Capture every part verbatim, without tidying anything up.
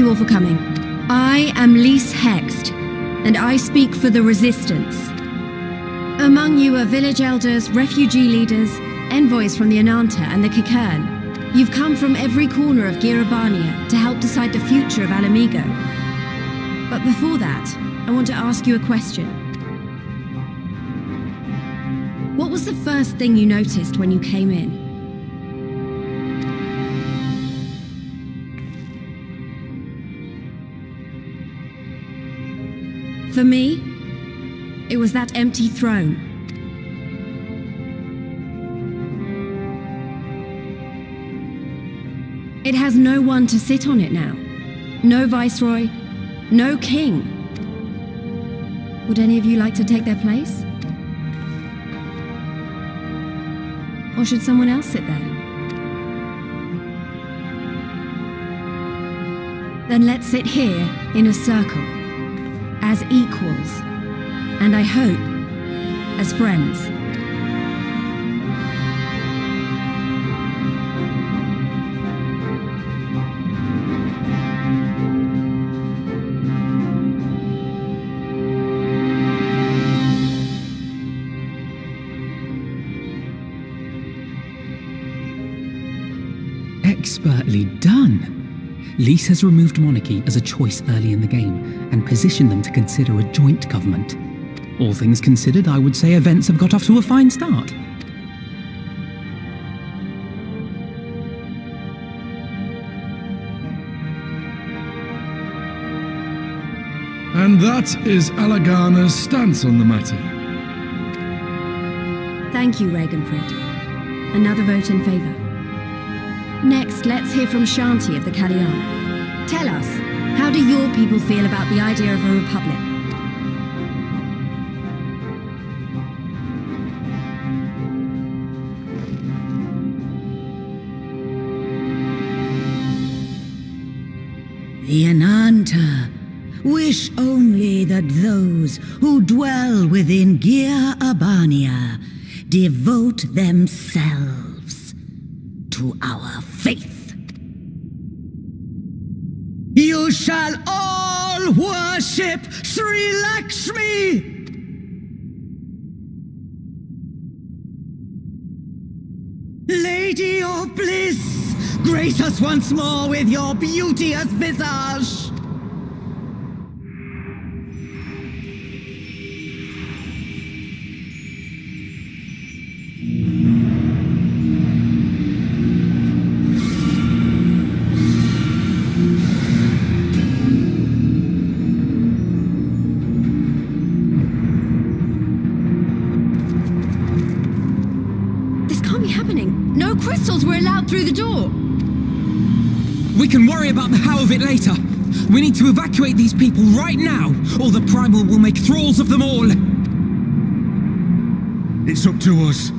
you all for coming. I am Lys Hext, and I speak for the Resistance. Among you are village elders, refugee leaders, envoys from the Ananta and the Kikern. You've come from every corner of Gyr Abania to help decide the future of Ala Mhigo. But before that, I want to ask you a question. What was the first thing you noticed when you came in? For me, it was that empty throne. It has no one to sit on it now. No viceroy, no king. Would any of you like to take their place? Or should someone else sit there? Then let's sit here in a circle. As equals, and I hope, as friends. Expertly done! Lys has removed monarchy as a choice early in the game, and positioned them to consider a joint government. All things considered, I would say events have got off to a fine start. And that is Alagana's stance on the matter. Thank you, Ragenfrid. Another vote in favor. Next, let's hear from Shanti of the Kalyana. Tell us, how do your people feel about the idea of a republic? The Ananta wish only that those who dwell within Gyr Abania devote themselves to our faith. You shall all worship Sri Lakshmi! Lady of bliss, grace us once more with your beauteous visage! Through the door. We can worry about the how of it later. We need to evacuate these people right now, or the Primal will make thralls of them all. It's up to us.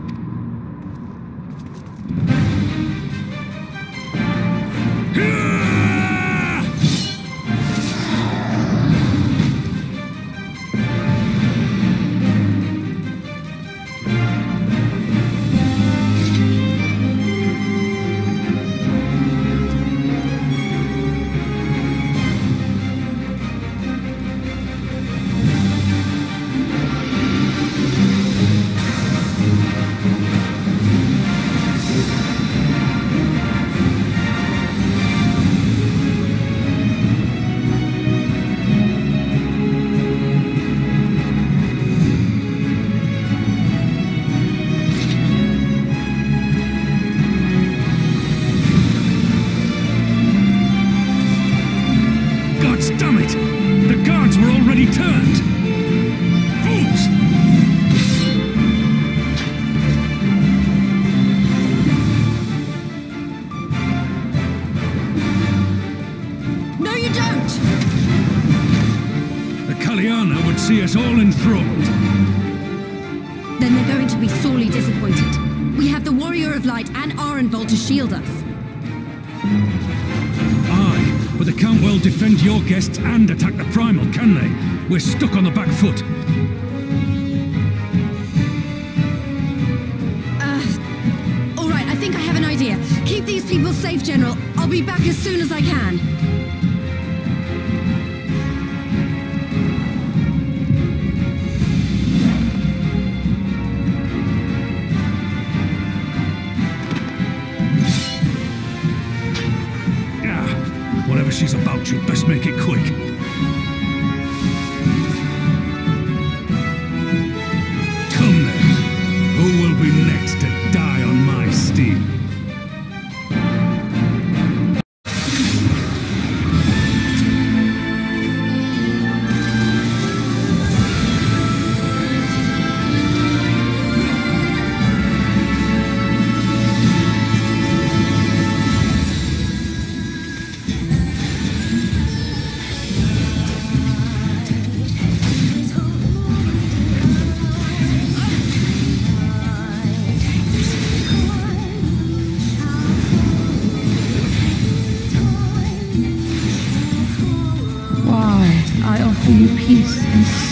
See us all enthralled. Then they're going to be sorely disappointed. We have the Warrior of Light and Arenvald to shield us. Aye, but they can't well defend your guests and attack the Primal, can they? We're stuck on the back foot. Uh, all right, I think I have an idea. Keep these people safe, General. I'll be back as soon as I can.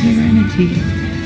serenity.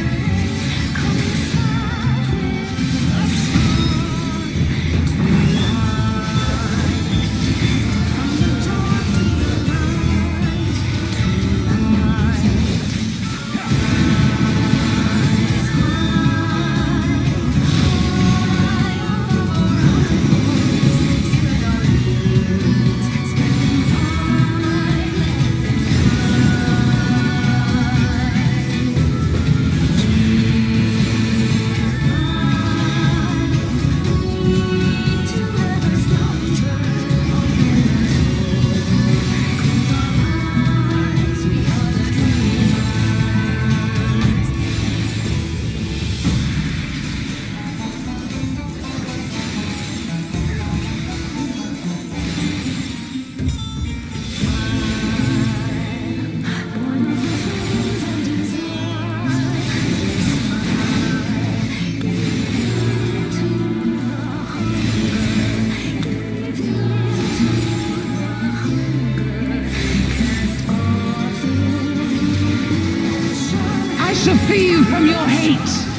I shall free you from your hate!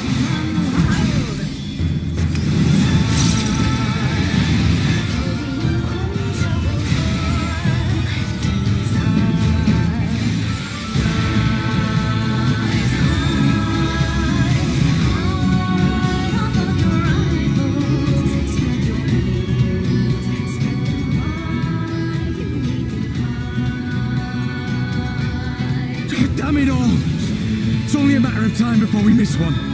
Damn it all! It's only a matter of time before we miss one.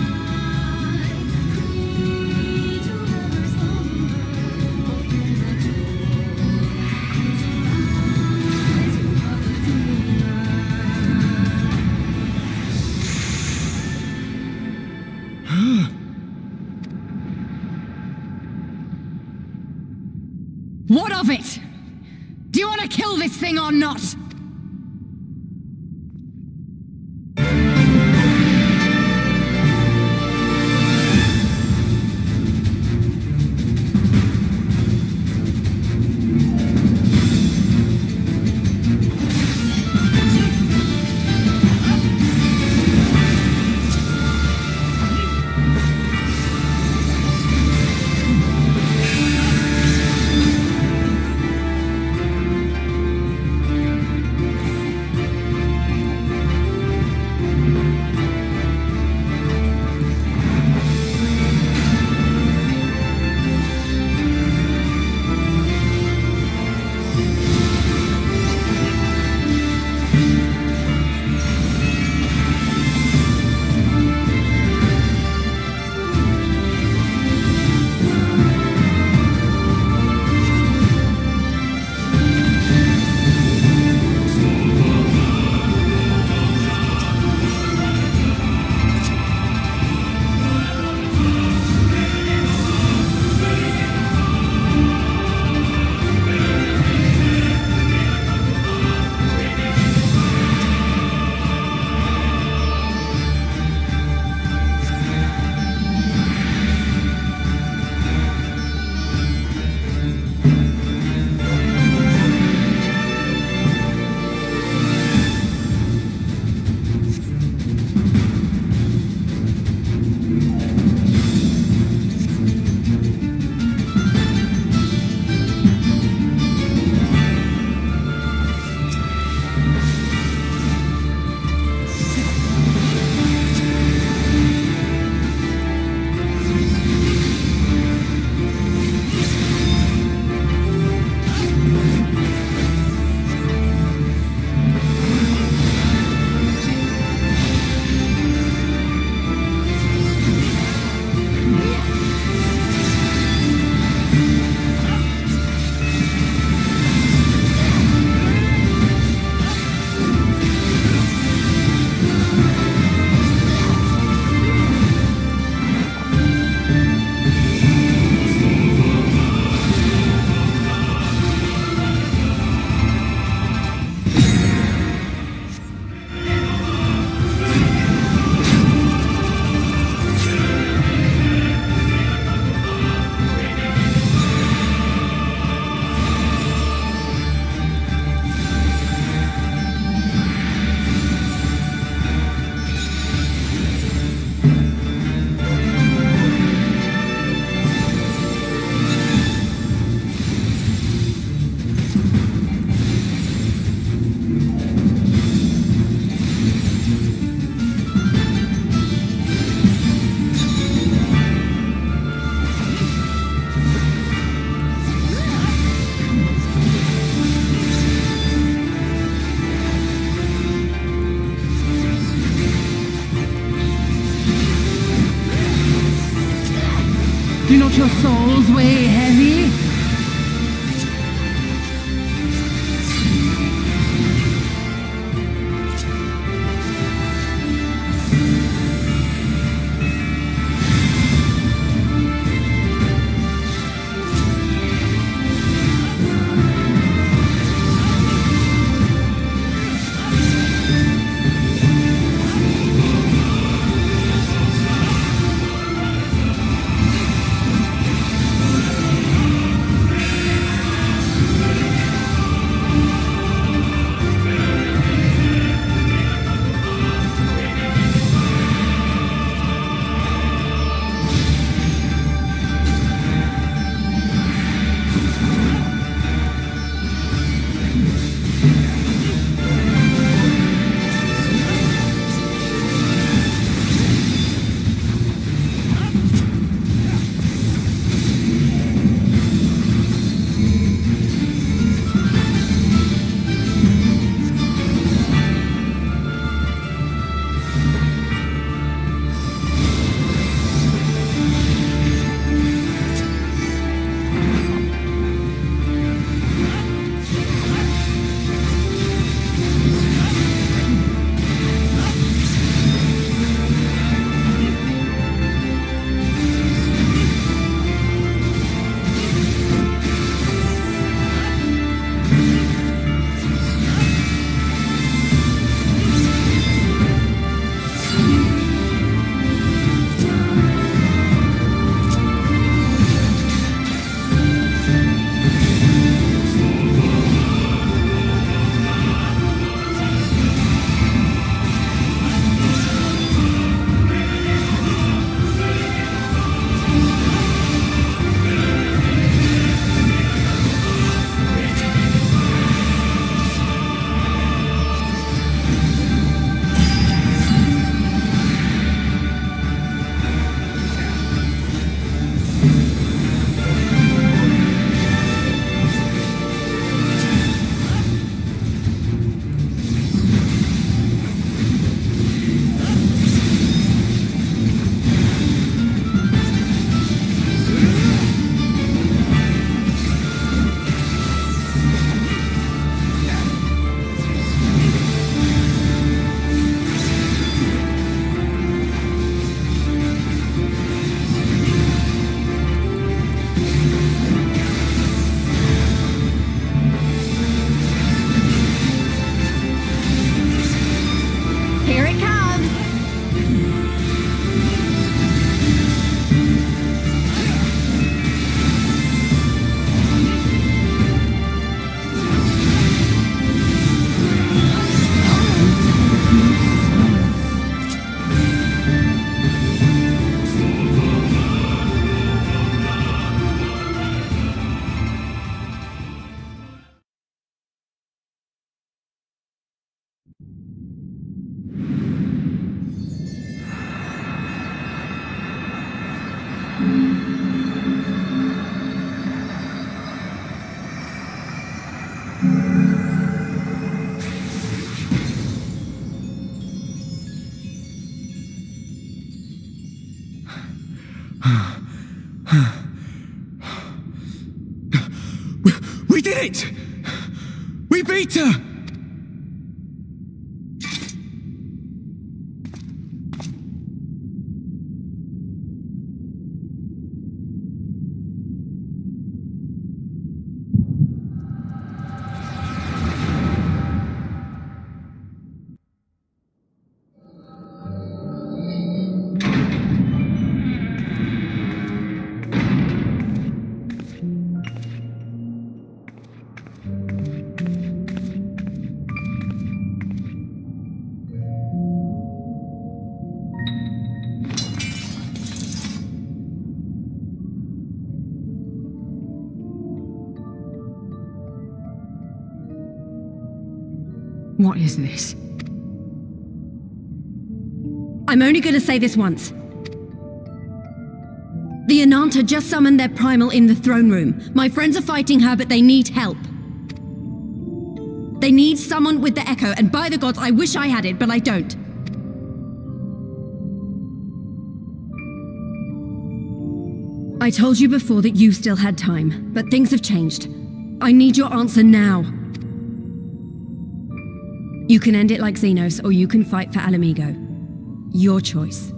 What of it? Do you want to kill this thing or not? Do not your souls weigh heavy? We did it! We beat her! What is this? I'm only going to say this once. The Ananta just summoned their primal in the throne room. My friends are fighting her, but they need help. They need someone with the Echo, and by the gods, I wish I had it, but I don't. I told you before that you still had time, but things have changed. I need your answer now. You can end it like Xenos, or you can fight for Ala Mhigo. Your choice.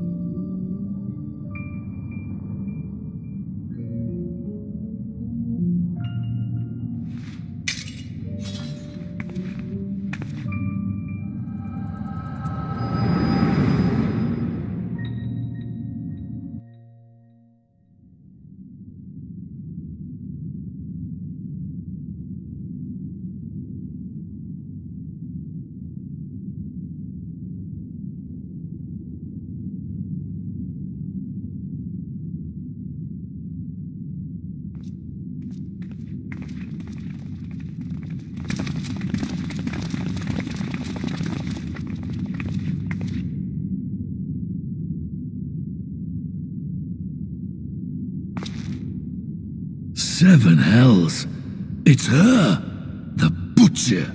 Seven hells! It's her! The Butcher!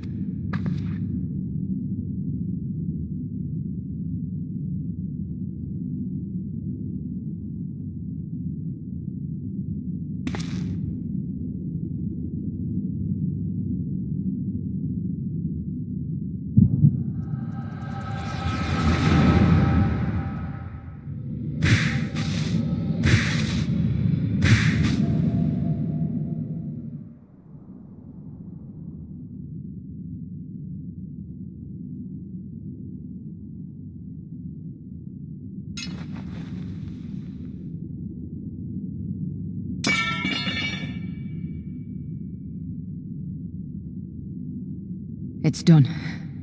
It's done.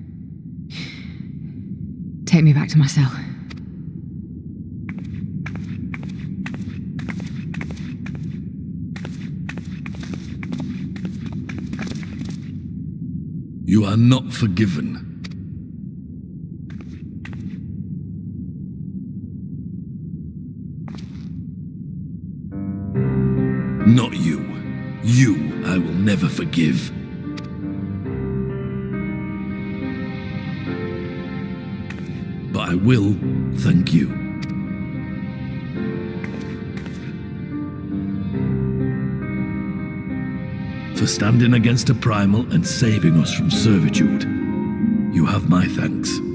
Take me back to my cell. You are not forgiven. Not you. You I will never forgive. But I will thank you. For standing against a primal and saving us from servitude. You have my thanks.